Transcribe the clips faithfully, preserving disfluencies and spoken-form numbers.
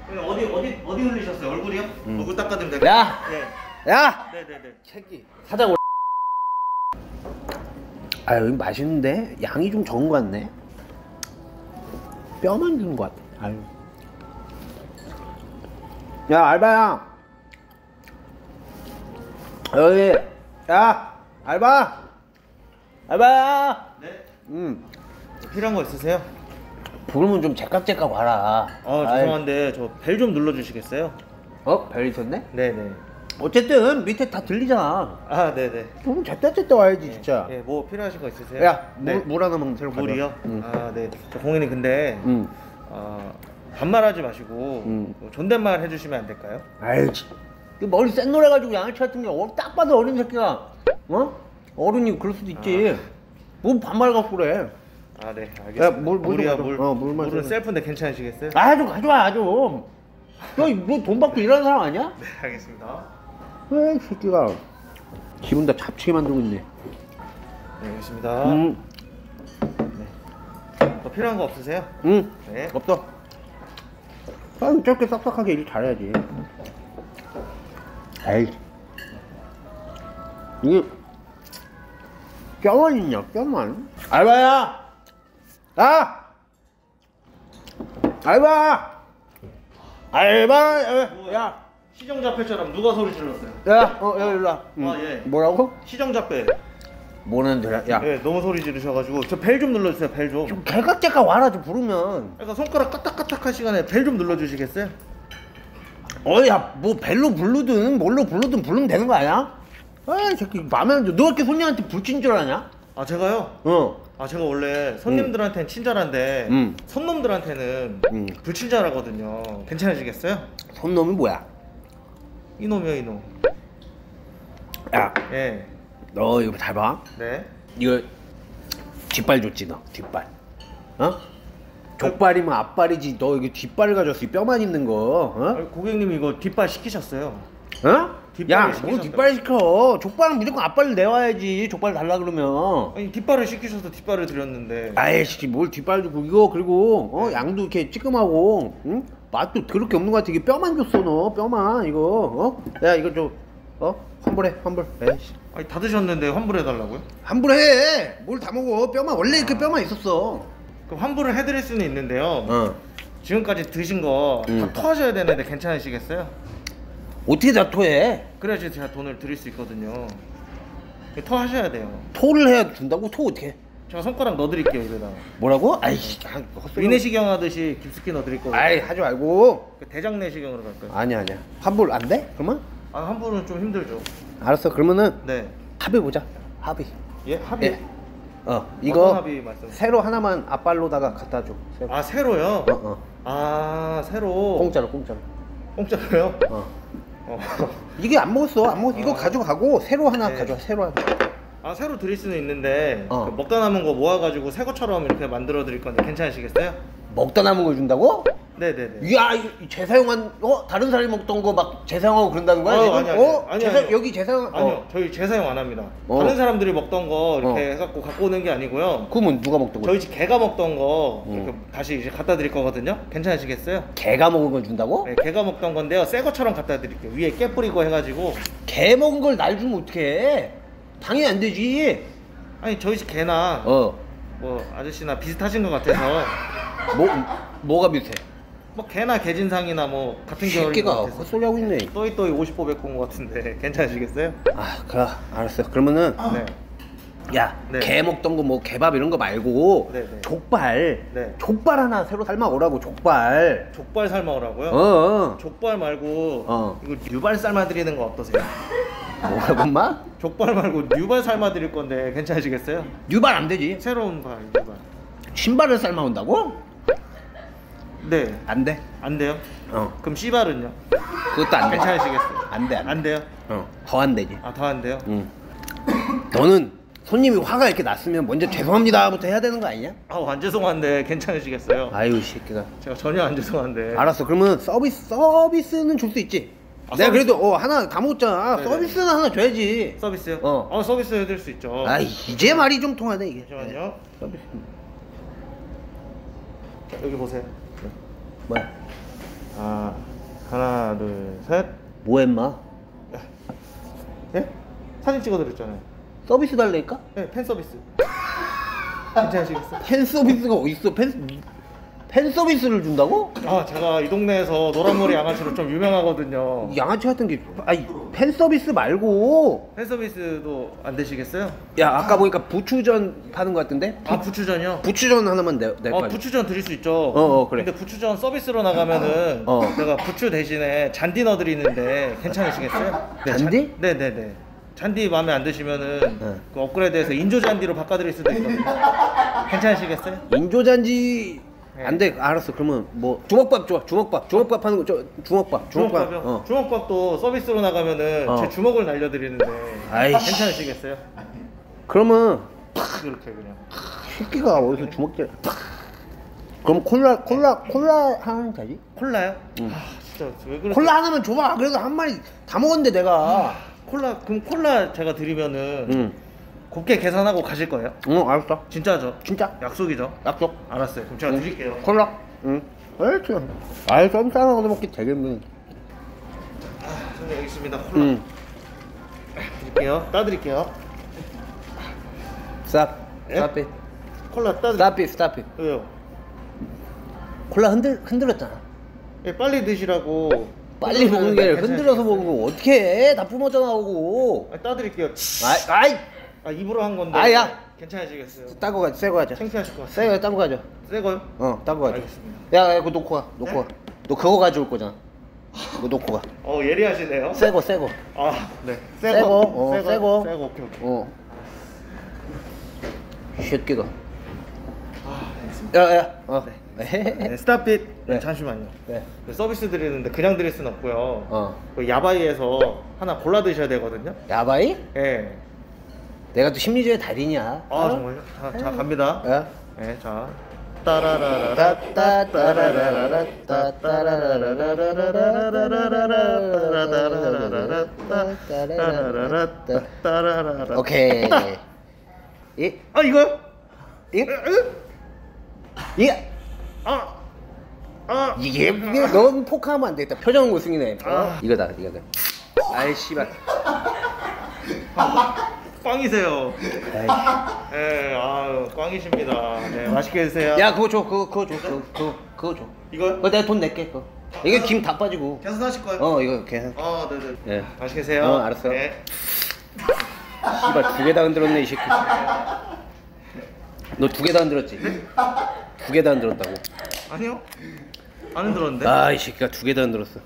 어디 어디 어디 흘리셨어요? 얼굴이요? 음. 얼굴 닦아드리면 될까요? 야! 네. 야! 네네네. 새끼 사장 올. 아 여기 맛있는데 양이 좀 적은 것 같네. 뼈만 주는 것 같아. 아유. 야 알바야. 여기 야 알바. 알바야. 네. 음. 필요한 거 있으세요? 부르면 좀 제깍제깍 와라. 아 죄송한데 저 벨 좀 눌러주시겠어요? 어? 벨 있었네? 네네. 어쨌든 밑에 다 들리잖아. 아 네네. 좀 제때 제때 와야지. 네. 진짜. 예, 뭐 필요하신 거 있으세요? 야, 물, 네. 물 하나만 새로 가져. 물이요? 응. 아 네. 저 공인이 근데 응. 어, 반말하지 마시고 응. 뭐 존댓말 해주시면 안 될까요? 아이씨. 머리 센 노래 가지고 양아치 같은 게 딱 봐도 어린 새끼가 어? 어른이 그럴 수도 있지. 아. 뭐 반말 갖고 그래. 아 네 알겠습니다. 야, 물, 물 물이야 물. 물. 어, 물만 물은 줘. 셀프인데 괜찮으시겠어요? 아, 좀 가져와 좀. 너돈 받고 일하는 사람 아니야? 네 알겠습니다. 에이 새끼가 기분 다 잡치게 만들고 있네. 네 알겠습니다. 음. 네. 더 필요한 거 없으세요? 응. 네. 없어. 아, 저렇게 싹싹하게 일 잘해야지. 에이. 이게 뼈만 있냐, 뼈만. 알바야! 야! 알바! 알바! 야! 야! 시정잡배처럼 누가 소리 질렀어요? 야! 어, 야, 일로 와. 응. 아 예. 뭐라고? 시정잡배. 뭐는 되냐? 야. 네 너무 소리 지르셔가지고 저 벨 좀 눌러주세요. 벨 좀. 좀 개각제가 와라, 좀 부르면. 그러니까 손가락 까딱까딱한 시간에 벨 좀 눌러주시겠어요? 어, 야, 뭐 벨로 부르든 뭘로 부르든 부르면 되는 거 아니야? 아이 새끼 마음에 안 들어. 너 이렇게 손님한테 불친 줄 아냐? 아 제가요? 어. 아 제가 원래 손님들한테는 친절한데 음. 손놈들한테는 음. 불친절하거든요. 괜찮으시겠어요? 손놈이 뭐야? 이놈이요 이놈. 야, 예. 너 이거 잘 봐. 네. 이거 뒷발 줬지 너. 뒷발. 어? 족발이면 앞발이지. 너 이거 뒷발을 가졌어. 이 뼈만 있는 거. 어? 아니, 고객님 이거 뒷발 시키셨어요. 어? 뒷발을 야, 뭐 시키셨다고. 뒷발 시켜. 족발은 무조건 앞발을 내와야지. 족발 달라 그러면. 아니 뒷발을 시키셔서 뒷발을 드렸는데. 아이씨, 뭘 뒷발 주고 이거 그리고 어 양도 이렇게 찌끔하고, 응? 맛도 그렇게 없는 것 같아. 이게 뼈만 줬어 너. 뼈만 이거. 어? 야 이거 좀 어? 환불해 환불. 에이씨. 아니 다 드셨는데 환불해 달라고요? 환불해. 뭘 다 먹어. 뼈만 원래 이렇게 뼈만 있었어. 그럼 환불을 해드릴 수는 있는데요. 어. 지금까지 드신 거 다 음. 토하셔야 되는데 괜찮으시겠어요? 어떻게 다 토해? 그래야지 제가 돈을 드릴 수 있거든요. 토하셔야 돼요. 토를 해야 준다고? 토 어떻게 해? 제가 손가락 넣어드릴게요 입에다. 뭐라고? 아이씨. 아, 헛소리. 위내시경 하듯이 깊숙이 넣어드릴 거고. 아이 하지 말고. 대장내시경으로 갈까요? 아니야 아니야. 환불 안 돼? 그러면? 아 환불은 좀 힘들죠. 알았어. 그러면은 네. 합의 보자. 합의. 예? 합의? 예. 어 어떤 이거 합의 말씀? 새로 하나만 앞발로다가 갖다 줘. 새로. 아 새로요? 어 어. 아 새로. 공짜로 공짜로. 공짜로요? 어. 어. 이게 안 먹었어. 안 먹었어. 이거 아. 가져가고 새로 하나 네. 가져와. 새로 하나. 아 새로 드릴 수는 있는데 어. 그 먹다 남은 거 모아가지고 새 것처럼 이렇게 만들어 드릴 건데 괜찮으시겠어요? 먹다 남은 걸 준다고? 네네네. 야, 이거 재사용한 어 다른 사람이 먹던 거 막 재사용하고 그런다는 거야? 어, 지금? 아니, 아니, 어? 아니, 재사, 아니요. 여기 재사용 아니요 어. 저희 재사용 안 합니다. 어. 다른 사람들이 먹던 거 이렇게 어. 해갖고 갖고 오는 게 아니고요. 그러면 누가 먹던 거? 저희 집 개가 먹던 거 음. 이렇게 다시 이제 갖다 드릴 거거든요. 괜찮으시겠어요? 개가 먹은 걸 준다고? 네, 개가 먹던 건데요. 새 것처럼 갖다 드릴게요. 위에 깨 뿌리고 해가지고. 개 먹은 걸 날 주면 어떡해? 당연히 안 되지. 아니 저희 집 개나 어. 뭐 아저씨나 비슷하신 것 같아서 뭐 뭐가 비슷해? 뭐 개나 개진상이나 뭐 같은 계열인 것 새끼가 같아서 헛소리 하고 있네. 또이 또이 오십 보 백군 것 같은데 괜찮으시겠어요? 아, 그래. 알았어. 그러면은 네. 야, 네. 개 먹던 거 뭐 개밥 이런 거 말고 네, 네. 족발. 네. 족발 하나 새로 삶아 오라고. 족발. 족발 삶아오라고요? 어. 어. 족발 말고 어. 이거 뉴발 삶아드리는 거 어떠세요? 뭐라고 엄마? 족발 말고 뉴발 삶아드릴 건데 괜찮으시겠어요? 뉴발 안 되지. 새로운 발 뉴발. 신발을 삶아 온다고? 네. 안 돼. 안 돼요? 어. 그럼 씨발은요? 그것도 안 돼. 괜찮으시겠어요? 안 돼, 안 돼. 안 돼요? 어. 더 안 되지. 아 더 안 돼요? 응. 너는 손님이 화가 이렇게 났으면 먼저 죄송합니다부터 해야 되는 거 아니냐? 아우 안 죄송한데 괜찮으시겠어요? 아유, 이 새끼가. 제가 전혀 안 죄송한데. 알았어. 그러면 서비스 서비스는 줄 수 있지. 아, 내가 서비스? 그래도 어 하나 다 먹었잖아. 네네. 서비스는 하나 줘야지. 서비스요? 어. 어 서비스 해드릴 수 있죠. 아, 이제 말이 좀 통하네 이게. 잠시만요. 서비스. 자, 여기 보세요. 뭐야? 아, 하나, 둘, 셋. 뭐해 인마? 예? 사진 찍어드렸잖아요. 서비스 달래니까? 네, 팬 서비스. 괜찮으시겠어요? 팬 서비스가 어딨어? 팬, 팬 서비스를 준다고? 아, 제가 이 동네에서 노란머리 양아치로 좀 유명하거든요. 양아치 같은 게 아니 팬 서비스 말고 팬 서비스도 안 되시겠어요? 야 아까 보니까 부추전 파는 거 같은데? 아, 부추전이요? 부추전 하나만 내, 낼거 어, 아니야? 부추전 드릴 수 있죠. 어, 어, 그래. 근데 부추전 서비스로 나가면은 어. 내가 부추 대신에 잔디 넣어드리는데 괜찮으시겠어요? 네, 잔디? 잔, 네네네. 잔디 마음에 안 드시면은 네. 그 업그레이드해서 인조 잔디로 바꿔드릴 수도 있거든요. 괜찮으시겠어요? 인조잔지 네. 안 돼. 알았어. 그러면 뭐 주먹밥 좋아. 주먹밥. 주먹밥 하는 거 저 주먹밥. 주먹밥. 주먹밥이요? 어. 주먹밥도 서비스로 나가면은 어. 제 주먹을 날려드리는데 아이씨. 괜찮으시겠어요? 그러면 이렇게 그냥. 새끼가 어디서 주먹질? 그럼 콜라 콜라 콜라 하나 되지? 콜라요? 응. 아, 진짜 왜 그렇게? 콜라 하나만 줘봐. 그래도 한 마리 다 먹었는데 내가. 콜라 그럼 콜라 제가 드리면은 응. 곱게 계산하고 가실 거예요? 응 알았어. 진짜죠? 진짜? 약속이죠? 약속. 알았어요. 그럼 제가 응. 드릴게요. 콜라. 응. 알았어. 아이 서비스 하나 얻어 먹기 되게 힘드네. 아, 선생님 여기 있습니다. 콜라 응. 드릴게요. 따드릴게요. 스탑. 예? 스탑 잇. 콜라 따드. 스탑 잇. 스탑 잇. 왜요? 콜라 흔들 흔들었잖아. 예, 빨리 드시라고. 빨리 먹는 게 아니라 괜찮으시겠어요? 흔들어서 먹는 거 어떻게 해? 다 뿜어져 나오고. 아, 따드릴게요. 아이, 아이, 아, 입으로 한 건데. 아, 야. 괜찮으시겠어요? 따고 가자, 새거 가자. 창피하실 것 같아요. 새거 따고 가자. 새 거요? 어, 따고 가자. 알겠습니다. 야, 야, 그거 놓고 가, 놓고 네? 가. 너 그거 가져올 거잖아. 그거 놓고 가. 어, 예리하시네요. 새거, 새거. 아, 네. 새 거, 어, 새 거. 새 거. 새 거. 오케이, 오케이. 어. 이 새끼가. 아, 알겠습니다. 야, 야, 어. 네. 네. 스탑잇. 네, 네. 잠시만요. 네. 그 서비스 드리는데 그냥 드릴 순 없고요. 어. 그 야바이에서 하나 골라 드셔야 되거든요. 야바이? 예. 내가 또 심리주의 달인이야. 아, 정말요? 자, 자 갑니다. 야. 네, 자. 따라라라라. 오케이. 이, 아, 이거요? 이, 이, 아. 아. 이게 이게 넌 포크하면 안 되겠다. 표정 우승이네. 어? 아. 이거다, 이거다. 아이 씨발. 꽝이세요. 아이. 예, 아유, 꽝이십니다. 네, 맛있게 드세요. 야, 그거 줘, 그거 그거 줘, 그거 그거, 그거 줘. 이거요? 그거 내가 돈 낼게. 그거. 이게 김 다 빠지고. 계산하실 거예요? 어, 이거 계산. 아, 네네. 예. 맛있게 드세요. 어, 알았어. 네. 씨발 두 개 다 흔들었네 이 새끼. 너 두 개 다 흔들었지? 두 개 다 흔들었다고. 아니요. 안 흔들었는데? 아, 이 새끼가 두 개 다 흔들었어.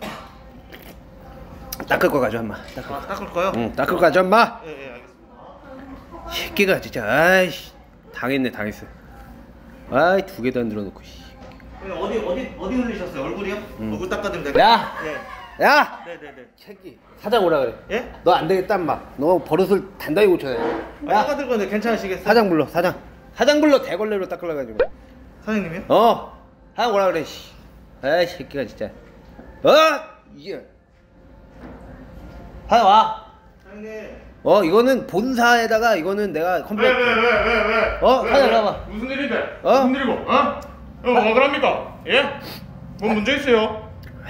닦을 거 가져, 엄마. 닦을 아, 거. 닦을 거요? 응, 닦을 거 가져, 엄마. 예, 예, 알겠습니다. 새끼가 진짜 아이씨 당했네, 당했어. 아이 두 개 다 흔들어 놓고. 씨. 어디 어디 어디 흘리셨어요? 얼굴이요? 응. 얼굴 닦아드리면 될까요? 야, 예. 야, 네네네. 새끼. 사장 오라 그래. 예? 너 안 되겠다, 엄마. 너 버릇을 단단히 고쳐야 돼. 아, 야, 닦아드릴 건데 괜찮으시겠어요? 사장 불러, 사장. 사장 불러 대걸레로 닦으려 가지고. 사장님이요? 어, 사장 오라 그래. 씨. 아이 새끼가 진짜. 어, 이게. 사장 와. 사장님. 어, 이거는 본사에다가 이거는 내가 컴플레인. 왜 왜 왜 왜 왜? 어, 왜, 사장 왜? 나와봐. 무슨 일인데? 어? 무슨 일이고? 어? 어, 뭐 그럽니까? 예? 뭐 문제 있어요?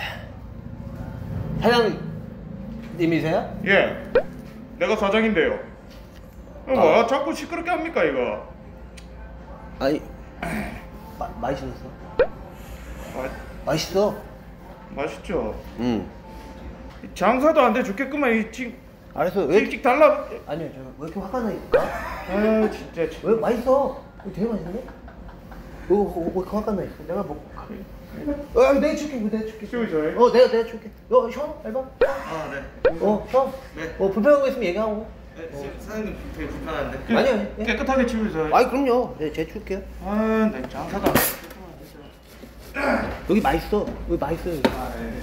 사장님이세요? 예. 내가 사장인데요. 어, 뭐 자꾸 시끄럽게 합니까 이거? 아니, 마, 맛있었어? 아, 맛있어. 맛있죠. 응. 장사도 안 돼 죽겠구만 이 지, 알았어. 왜? 찍찍 달라. 아니요, 저 왜 이렇게 화가 나니까? 아 진짜. 참. 왜 맛있어? 이거 되게 맛있네. 왜, 왜, 왜 이렇게 화가 나 있어? 내가 먹고. 어, 내가 줄게, 이거 내가 줄게. 쉬우죠? 어, 내가 내가 줄게. 어, 쉬어, 알바. 아, 네. 어, 쉬어. 네. 어, 불편한 거 있으면 얘기하고. 네, 사- 사장님 되게 불편한데. 깨- 아니요, 예. 깨끗하게 치우죠. 아이 그럼요. 네, 제가 줄게요. 아, 내 장사도 안 돼. 여기 맛있어. 여기 맛있어요. 여기. 아, 예.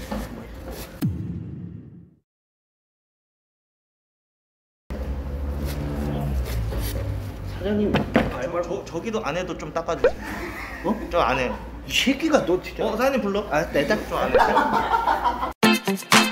사장님, 저, 저, 저기도 안에도 좀 닦아주세요. 어? 저 안에. 이 새끼가 너 진짜. 어, 사장님 불러. 아, 내 딱. 저 안에.